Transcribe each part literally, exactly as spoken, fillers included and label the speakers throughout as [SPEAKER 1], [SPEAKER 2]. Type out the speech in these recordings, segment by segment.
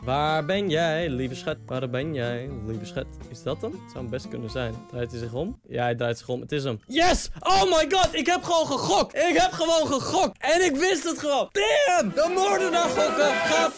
[SPEAKER 1] Waar ben jij, lieve schat? Waar ben jij, lieve schat? Is dat hem? Het zou hem best kunnen zijn. Draait hij zich om? Ja, hij draait zich om. Het is hem. Yes! Oh my god! Ik heb gewoon gegokt! Ik heb gewoon gegokt! En ik wist het gewoon! Damn! De moordenaar gokken gaat...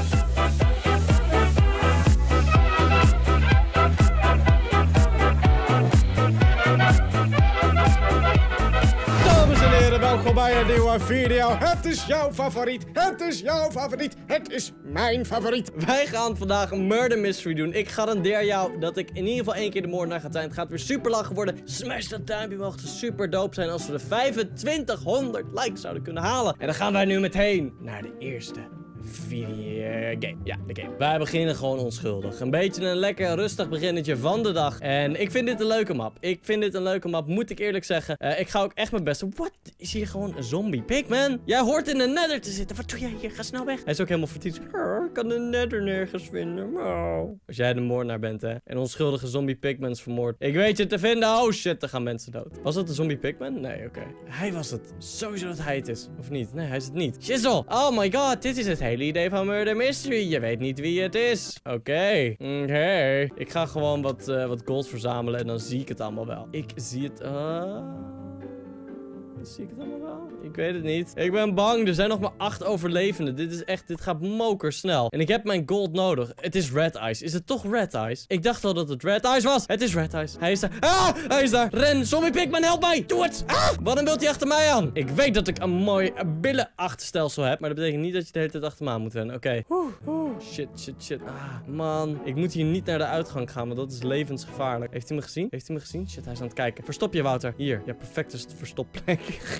[SPEAKER 1] Dames en heren, welkom bij een nieuwe video. Het is jouw favoriet. Het is jouw favoriet. Het is mijn favoriet. Wij gaan vandaag een murder mystery doen. Ik garandeer jou dat ik in ieder geval één keer de moordenaar ga zijn. Het gaat weer super lachen worden. Smash dat duimpje omhoog. Het is super dope zijn als we de vijfentwintighonderd likes zouden kunnen halen. En dan gaan wij nu meteen naar de eerste video game. Ja, de game. Wij beginnen gewoon onschuldig. Een beetje een lekker rustig beginnetje van de dag. En ik vind dit een leuke map. Ik vind dit een leuke map, moet ik eerlijk zeggen. Uh, ik ga ook echt mijn best doen. Wat? Is hier gewoon een zombie pigman? Jij hoort in de nether te zitten. Wat doe jij hier? Ga snel weg. Hij is ook helemaal vertiefd. Ik kan de nether nergens vinden. Oh. Als jij de moordenaar bent, hè. En onschuldige zombie pigmans vermoord. Ik weet je te vinden. Oh shit, er gaan mensen dood. Was dat een zombie pigman? Nee, oké. Okay. Hij was het. Sowieso dat hij het is. Of niet? Nee, hij is het niet. Shizzle. Oh my god, dit is het hele idee van Murder Mystery. Je weet niet wie het is. Oké. Okay. Oké. Okay. Ik ga gewoon wat, uh, wat gold verzamelen en dan zie ik het allemaal wel. Ik zie het... Uh... Zie ik het allemaal wel? Ik weet het niet. Ik ben bang. Er zijn nog maar acht overlevenden. Dit is echt... Dit gaat mokersnel. En ik heb mijn gold nodig. Het is Red Eyes. Is het toch Red Eyes? Ik dacht al dat het Red Eyes was. Het is Red Eyes. Hij is daar. Ah! Hij is daar. Ren. Zombie Pigman, help mij. Doe het. Ah! Waarom wilt hij achter mij aan? Ik weet dat ik een mooi billenachterstelsel heb. Maar dat betekent niet dat je de hele tijd achter me aan moet rennen. Oké. Okay. Shit, shit, shit. Ah, man. Ik moet hier niet naar de uitgang gaan. Want dat is levensgevaarlijk. Heeft hij me gezien? Heeft hij me gezien? Shit, hij is aan het kijken. Verstop je, Wouter. Hier. Ja, perfect is het verstopplek.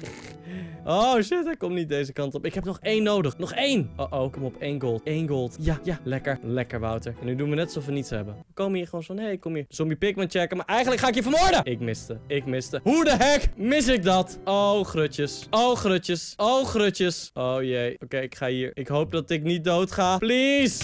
[SPEAKER 1] Oh shit, hij komt niet deze kant op. Ik heb nog één nodig. Nog één. Oh oh, kom op. één gold. één gold. Ja, ja. Lekker. Lekker, Wouter. En nu doen we net alsof we niets hebben. We komen hier gewoon van, hé, hey, kom hier. Zombie pigman checken. Maar eigenlijk ga ik je vermoorden. Ik miste. Ik miste. Hoe de heck mis ik dat? Oh, grutjes. Oh, grutjes. Oh, grutjes. Oh jee. Oké, okay, ik ga hier. Ik hoop dat ik niet dood ga. Please.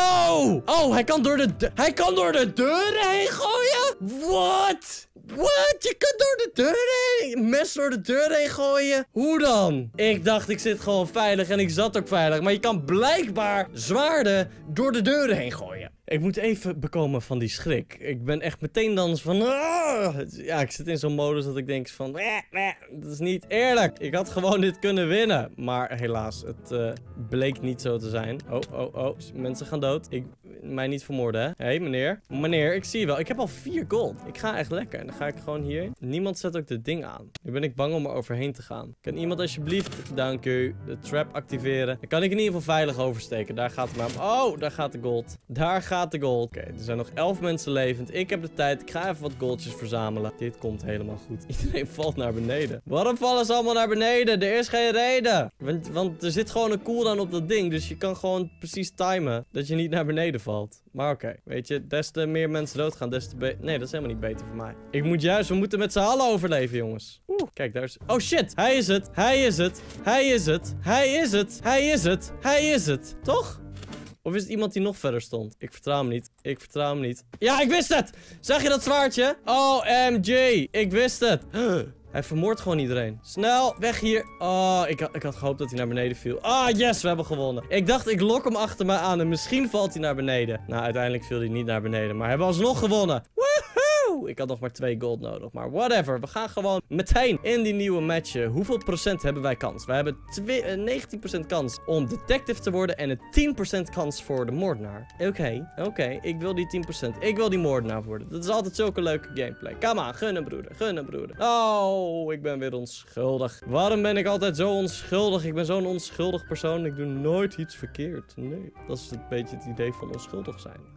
[SPEAKER 1] No. Oh, hij kan door de de Hij kan door de deuren heen gooien? What? What? Je kan door de deur heen? Mes door de deur heen gooien? Hoe dan? Ik dacht ik zit gewoon veilig en ik zat ook veilig. Maar je kan blijkbaar zwaarden door de deuren heen gooien. Ik moet even bekomen van die schrik. Ik ben echt meteen dan van... Ah! Ja, ik zit in zo'n modus dat ik denk van... Dat is niet eerlijk. Ik had gewoon dit kunnen winnen. Maar helaas, het uh, bleek niet zo te zijn. Oh, oh, oh. Mensen gaan dood. Ik... Mij niet vermoorden, hè? Hé, hey, meneer. Meneer, ik zie je wel. Ik heb al vier gold. Ik ga echt lekker. En dan ga ik gewoon hier. Niemand zet ook dit ding aan. Nu ben ik bang om er overheen te gaan. Kan iemand alsjeblieft, dank u, de trap activeren? Dan kan ik in ieder geval veilig oversteken. Daar gaat het maar om. Oh, daar gaat de gold. Daar gaat de gold. Oké, okay, er zijn nog elf mensen levend. Ik heb de tijd. Ik ga even wat goldjes verzamelen. Dit komt helemaal goed. Iedereen valt naar beneden. Waarom vallen ze allemaal naar beneden? Er is geen reden. Want, want er zit gewoon een cooldown op dat ding. Dus je kan gewoon precies timen dat je niet naar beneden valt. Maar oké, okay, weet je, des te meer mensen doodgaan, des te beter. Nee, dat is helemaal niet beter voor mij. Ik moet juist, we moeten met z'n allen overleven, jongens. Oeh, kijk, daar is... Oh shit, hij is het. Hij is het. Hij is het. Hij is het. Hij is het. Hij is het. Toch? Of is het iemand die nog verder stond? Ik vertrouw hem niet. Ik vertrouw hem niet. Ja, ik wist het! Zag je dat zwaardje? O M G, ik wist het. Hij vermoordt gewoon iedereen. Snel, weg hier. Oh, ik, ik had gehoopt dat hij naar beneden viel. Ah, yes, we hebben gewonnen. Ik dacht, ik lok hem achter me aan en misschien valt hij naar beneden. Nou, uiteindelijk viel hij niet naar beneden, maar we hebben alsnog gewonnen. Woehoe! Ik had nog maar twee gold nodig, maar whatever. We gaan gewoon meteen in die nieuwe match. Hoeveel procent hebben wij kans? We hebben negentien procent kans om detective te worden en een tien procent kans voor de moordenaar. Oké, okay, oké. Okay. Ik wil die tien procent. Ik wil die moordenaar worden. Dat is altijd zulke leuke gameplay. Kom aan, gunnen broeder, gunnen broeder. Oh, ik ben weer onschuldig. Waarom ben ik altijd zo onschuldig? Ik ben zo'n onschuldig persoon. Ik doe nooit iets verkeerd. Nee, dat is een beetje het idee van onschuldig zijn.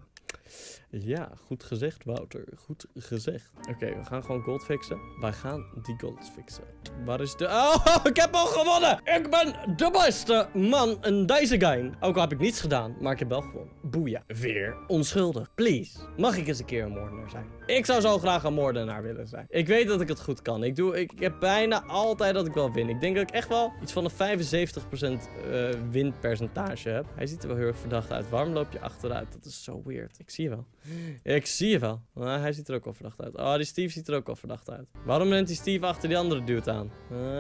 [SPEAKER 1] Ja, goed gezegd, Wouter. Goed gezegd. Oké, okay, we gaan gewoon gold fixen. Wij gaan die gold fixen. Waar is de... Oh, ik heb al gewonnen! Ik ben de beste man in deze game. Ook al heb ik niets gedaan, maar ik heb wel gewonnen. Boeia. Weer onschuldig. Please. Mag ik eens een keer een moordenaar zijn? Ik zou zo graag een moordenaar willen zijn. Ik weet dat ik het goed kan. Ik, doe, ik, ik heb bijna altijd dat ik wel win. Ik denk dat ik echt wel iets van een vijfenzeventig procent uh, winpercentage heb. Hij ziet er wel heel erg verdacht uit. Waarom loop je achteruit? Dat is zo weird. Ik zie je wel. Ik zie je wel. Uh, hij ziet er ook al verdacht uit. Oh, die Steve ziet er ook al verdacht uit. Waarom rent die Steve achter die andere dude aan?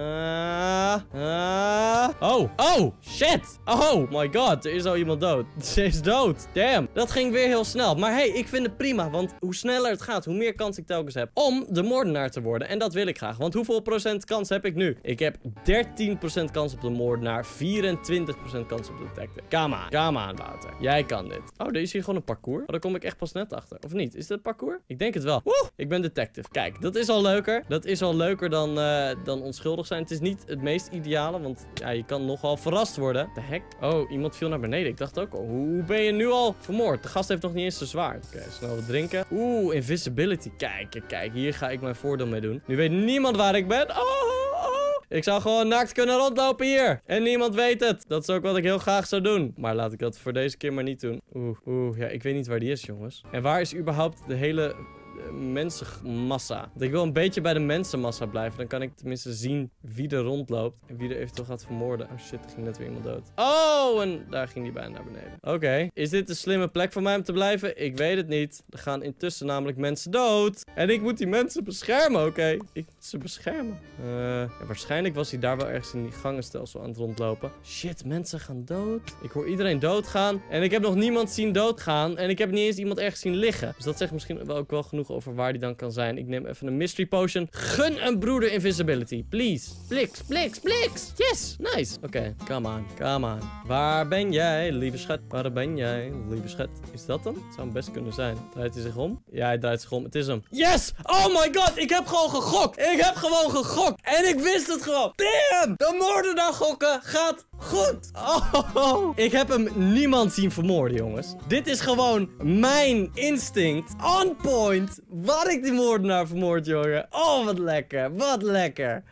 [SPEAKER 1] Uh, uh, oh, oh, shit. Oh my god, er is al iemand dood. Ze is dood. Damn. Dat ging weer heel snel. Maar hey, ik vind het prima. Want hoe sneller het gaat, hoe meer kans ik telkens heb om de moordenaar te worden. En dat wil ik graag. Want hoeveel procent kans heb ik nu? Ik heb dertien procent kans op de moordenaar. vierentwintig procent kans op de detective. Come on. Come on, Wouter. Jij kan dit. Oh, er is hier gewoon een parcours. Oh, daar kom ik echt pas net achter. Of niet? Is dit parcours? Ik denk het wel. Woe! Ik ben detective. Kijk, dat is al leuker. Dat is al leuker dan, uh, dan onschuldig zijn. Het is niet het meest ideale, want ja, je kan nogal verrast worden. De hek? Oh, iemand viel naar beneden. Ik dacht ook al, hoe ben je nu al vermoord? De gast heeft nog niet eens zijn zwaard. Oké, okay, snel wat drinken. Oeh, invisibility. Kijk, kijk, hier ga ik mijn voordeel mee doen. Nu weet niemand waar ik ben. Oh, oh. Ik zou gewoon naakt kunnen rondlopen hier. En niemand weet het. Dat is ook wat ik heel graag zou doen. Maar laat ik dat voor deze keer maar niet doen. Oeh, oeh, ja, ik weet niet waar die is, jongens. En waar is überhaupt de hele mensenmassa? Want ik wil een beetje bij de mensenmassa blijven. Dan kan ik tenminste zien wie er rondloopt. En wie er eventueel gaat vermoorden. Oh shit, er ging net weer iemand dood. Oh, en daar ging die bijna naar beneden. Oké, okay. Is dit een slimme plek voor mij om te blijven? Ik weet het niet. Er gaan intussen namelijk mensen dood. En ik moet die mensen beschermen, oké? Okay? Ik moet ze beschermen. Uh, ja, waarschijnlijk was hij daar wel ergens in die gangenstelsel aan het rondlopen. Shit, mensen gaan dood. Ik hoor iedereen doodgaan. En ik heb nog niemand zien doodgaan. En ik heb niet eens iemand ergens zien liggen. Dus dat zegt misschien wel ook wel genoeg over waar die dan kan zijn. Ik neem even een mystery potion. Gun een broeder invisibility. Please. Bliks, bliks, bliks. Yes. Nice. Oké. Okay. Come on. Come on. Waar ben jij, lieve schat? Waar ben jij, lieve schat? Is dat hem? Het zou hem best kunnen zijn. Draait hij zich om? Ja, hij draait zich om. Het is hem. Yes! Oh my god. Ik heb gewoon gegokt. Ik heb gewoon gegokt. En ik wist het gewoon. Damn! De moordenaar gokken gaat goed. Oh. Ik heb hem niemand zien vermoorden, jongens. Dit is gewoon mijn instinct. On point. Waar ik die moordenaar vermoord, jongen. Oh, wat lekker. Wat lekker.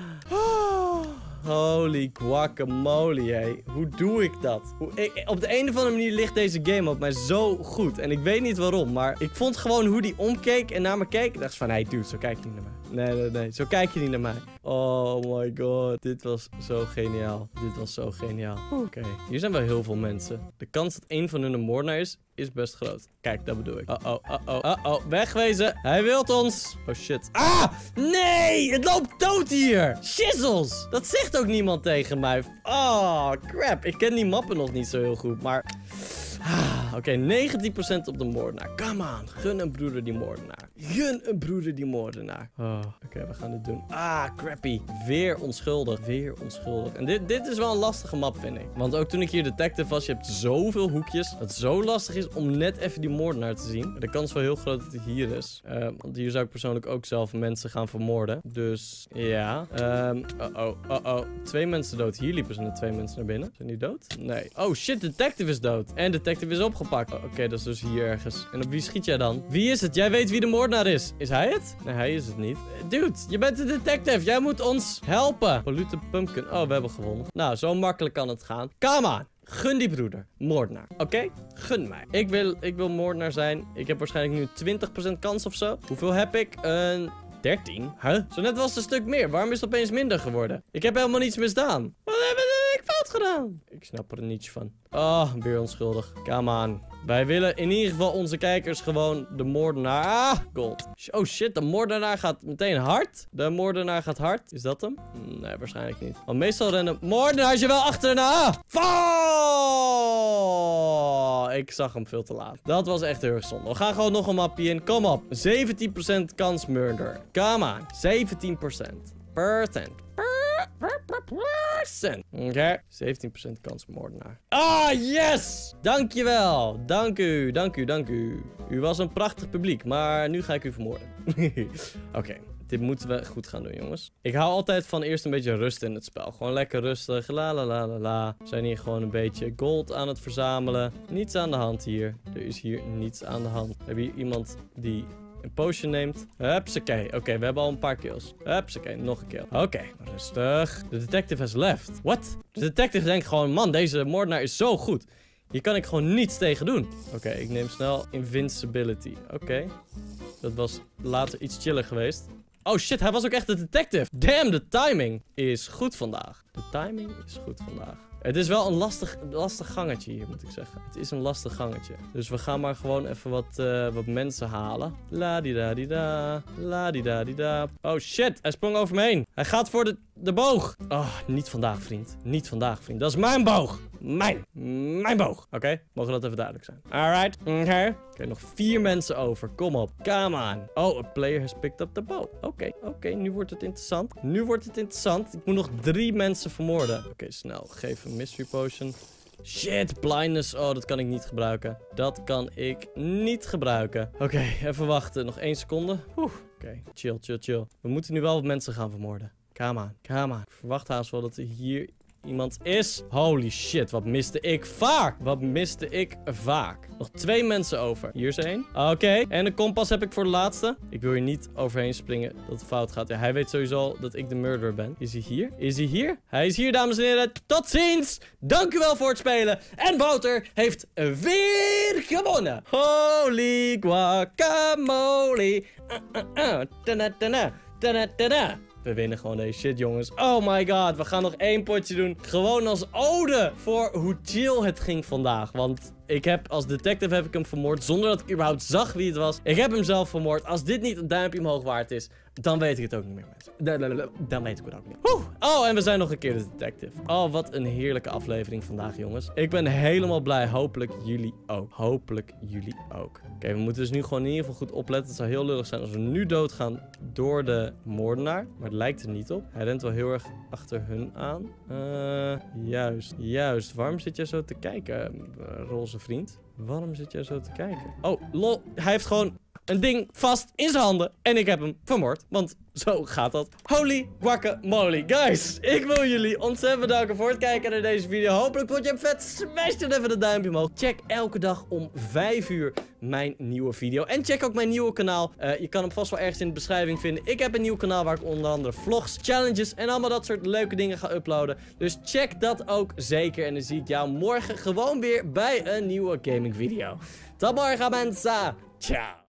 [SPEAKER 1] Oh. Holy guacamole, hé. Hoe doe ik dat? Hoe, ik, op de een of andere manier ligt deze game op mij zo goed. En ik weet niet waarom, maar ik vond gewoon hoe die omkeek en naar me keek. Ik dacht van, hé, hey, dude, zo kijk je niet naar mij. Nee, nee, nee. Zo kijk je niet naar mij. Oh my god. Dit was zo geniaal. Dit was zo geniaal. Oké. Okay. Hier zijn wel heel veel mensen. De kans dat één van hun een moordenaar is, is best groot. Kijk, dat bedoel ik. Uh-oh, uh-oh, uh-oh. Wegwezen. Hij wilt ons. Oh, shit. Ah! Nee! Het loopt dood hier! Shizzles! Dat zegt ook niemand tegen mij. Oh, crap. Ik ken die mappen nog niet zo heel goed, maar... Ah, Oké, okay, negentien procent op de moordenaar. Come on. Gun een broeder die moordenaar. Gun een broeder die moordenaar. Oh, Oké, okay, we gaan dit doen. Ah, crappy. Weer onschuldig. Weer onschuldig. En dit, dit is wel een lastige map, vind ik. Want ook toen ik hier detective was, je hebt zoveel hoekjes. Dat het zo lastig is om net even die moordenaar te zien. De kans is wel heel groot dat hij hier is. Uh, want hier zou ik persoonlijk ook zelf mensen gaan vermoorden. Dus, ja. Um, uh-oh, uh-oh. Twee mensen dood. Hier liepen ze net twee mensen naar binnen. Zijn die dood? Nee. Oh, shit. Detective is dood. En detective is opgepakt. Oh, Oké, okay, dat is dus hier ergens. En op wie schiet jij dan? Wie is het? Jij weet wie de moordenaar is. Is hij het? Nee, hij is het niet. Dude, je bent de detective. Jij moet ons helpen. Polluted pumpkin. Oh, we hebben gewonnen. Nou, zo makkelijk kan het gaan. Come on. Gun die broeder. Moordenaar. Oké? Okay? Gun mij. Ik wil, ik wil moordenaar zijn. Ik heb waarschijnlijk nu twintig procent kans of zo. Hoeveel heb ik? Een... dertien? Huh? Zo net was het een stuk meer. Waarom is het opeens minder geworden? Ik heb helemaal niets misdaan. Wat heb ik fout gedaan? Ik snap er niets van. Oh, weer onschuldig. Come on. Wij willen in ieder geval onze kijkers gewoon de moordenaar... Ah, gold. Oh shit, de moordenaar gaat meteen hard. De moordenaar gaat hard. Is dat hem? Nee, waarschijnlijk niet. Want meestal rennen moordenaars je wel achterna. Oh, ik zag hem veel te laat. Dat was echt heel erg zonde. We gaan gewoon nog een mapje in. Kom op. zeventien procent kans murder. Come on. zeventien procent. Percent. Oké, okay. zeventien procent kans moordenaar. Ah, yes! Dankjewel. Dank u, dank u, dank u. U was een prachtig publiek, maar nu ga ik u vermoorden. Oké, okay. Dit moeten we goed gaan doen, jongens. Ik hou altijd van eerst een beetje rust in het spel. Gewoon lekker rustig. La la la la la. We zijn hier gewoon een beetje gold aan het verzamelen. Niets aan de hand hier. Er is hier niets aan de hand. We hebben hier iemand die... een potion neemt. Hupsakee. Oké, okay, we hebben al een paar kills. Hupsakee, nog een kill. Oké, okay, rustig. De detective has left. What? De detective denkt gewoon, man, deze moordenaar is zo goed. Hier kan ik gewoon niets tegen doen. Oké, okay, ik neem snel invincibility. Oké. Okay. Dat was later iets chiller geweest. Oh shit, hij was ook echt de detective. Damn, de timing is goed vandaag. De timing is goed vandaag. Het is wel een lastig, lastig gangetje hier, moet ik zeggen. Het is een lastig gangetje. Dus we gaan maar gewoon even wat, uh, wat mensen halen. La-di-da-di-da. La-di-da-di-da. Oh shit, hij sprong over me heen. Hij gaat voor de, de boog. Oh, niet vandaag, vriend. Niet vandaag, vriend. Dat is mijn boog. Mijn. Mijn boog. Oké, okay, mogen dat even duidelijk zijn. Alright. Oké. Okay. Oké, okay, nog vier mensen over. Kom op. Come on. Oh, a player has picked up the bow. Oké, okay, oké. Okay, nu wordt het interessant. Nu wordt het interessant. Ik moet nog drie mensen vermoorden. Oké, okay, snel. Geef een mystery potion. Shit, blindness. Oh, dat kan ik niet gebruiken. Dat kan ik niet gebruiken. Oké, okay, even wachten. Nog één seconde. Oké, okay. chill, chill, chill. We moeten nu wel wat mensen gaan vermoorden. Come on, come on. Ik verwacht haast wel dat er hier iemand is. Holy shit, wat miste ik vaak. Wat miste ik vaak. Nog twee mensen over. Hier is één. Oké, okay. En een kompas heb ik voor de laatste. Ik wil hier niet overheen springen dat het fout gaat. Ja, hij weet sowieso al dat ik de murderer ben. Is hij hier? Is hij hier? Hij is hier, dames en heren. Tot ziens. Dank u wel voor het spelen. En Wouter heeft weer gewonnen. Holy guacamole. Uh, uh, uh. Tada, tada, tada, tada. We winnen gewoon deze shit, jongens. Oh my god, we gaan nog één potje doen. Gewoon als ode voor hoe chill het ging vandaag. Want ik heb als detective heb ik hem vermoord zonder dat ik überhaupt zag wie het was. Ik heb hem zelf vermoord. Als dit niet een duimpje omhoog waard is, dan weet ik het ook niet meer, mensen. Dan weet ik het ook niet. Woe! Oh, en we zijn nog een keer de detective. Oh, wat een heerlijke aflevering vandaag, jongens. Ik ben helemaal blij. Hopelijk jullie ook. Hopelijk jullie ook. Oké, okay, we moeten dus nu gewoon in ieder geval goed opletten. Het zou heel lullig zijn als we nu doodgaan door de moordenaar. Maar het lijkt er niet op. Hij rent wel heel erg achter hun aan. Uh, juist, juist. Waarom zit jij zo te kijken, roze vriend? Waarom zit jij zo te kijken? Oh, lol. Hij heeft gewoon een ding vast in zijn handen. En ik heb hem vermoord. Want zo gaat dat. Holy guacamole. Guys, ik wil jullie ontzettend bedanken voor het kijken naar deze video. Hopelijk vond je hem vet. Smash dan even de duimpje omhoog. Check elke dag om vijf uur mijn nieuwe video. En check ook mijn nieuwe kanaal. Uh, je kan hem vast wel ergens in de beschrijving vinden. Ik heb een nieuw kanaal waar ik onder andere vlogs, challenges en allemaal dat soort leuke dingen ga uploaden. Dus check dat ook zeker. En dan zie ik jou morgen gewoon weer bij een nieuwe gaming video. Tot morgen, mensen. Ciao.